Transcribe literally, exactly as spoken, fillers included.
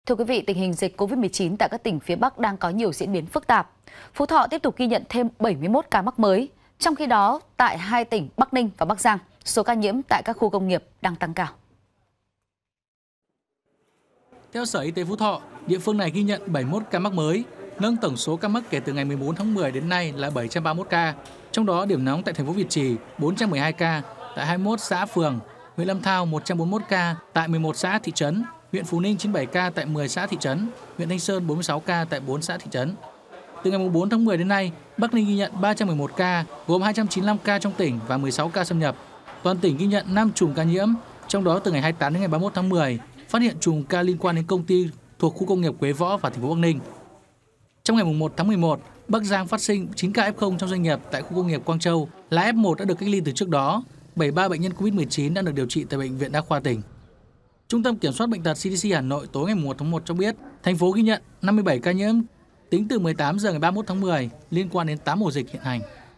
Thưa quý vị, tình hình dịch Covid mười chín tại các tỉnh phía Bắc đang có nhiều diễn biến phức tạp. Phú Thọ tiếp tục ghi nhận thêm bảy mươi mốt ca mắc mới. Trong khi đó, tại hai tỉnh Bắc Ninh và Bắc Giang, số ca nhiễm tại các khu công nghiệp đang tăng cao. Theo Sở Y tế Phú Thọ, địa phương này ghi nhận bảy mươi mốt ca mắc mới, nâng tổng số ca mắc kể từ ngày mười bốn tháng mười đến nay là bảy trăm ba mươi mốt ca. Trong đó, điểm nóng tại thành phố Việt Trì bốn trăm mười hai ca, tại hai mươi mốt xã phường, huyện Lâm Thao một trăm bốn mươi mốt ca, tại mười một xã thị trấn, huyện Phú Ninh chín mươi bảy ca tại mười xã thị trấn, huyện Thanh Sơn bốn mươi sáu ca tại bốn xã thị trấn. Từ ngày bốn tháng mười đến nay, Bắc Ninh ghi nhận ba trăm mười một ca, gồm hai trăm chín mươi lăm ca trong tỉnh và mười sáu ca xâm nhập. Toàn tỉnh ghi nhận năm chùm ca nhiễm, trong đó từ ngày hai mươi tám đến ngày ba mươi mốt tháng mười, phát hiện chùm ca liên quan đến công ty thuộc khu công nghiệp Quế Võ và thành phố Bắc Ninh. Trong ngày một tháng mười một, Bắc Giang phát sinh chín ca ép không trong doanh nghiệp tại khu công nghiệp Quang Châu là ép một đã được cách ly từ trước đó. bảy mươi ba bệnh nhân Covid mười chín đã được điều trị tại bệnh viện Đa khoa tỉnh. Trung tâm Kiểm soát bệnh tật xê đê xê Hà Nội tối ngày một tháng một cho biết, thành phố ghi nhận năm mươi bảy ca nhiễm tính từ mười tám giờ ngày ba mươi mốt tháng mười liên quan đến tám ổ dịch hiện hành.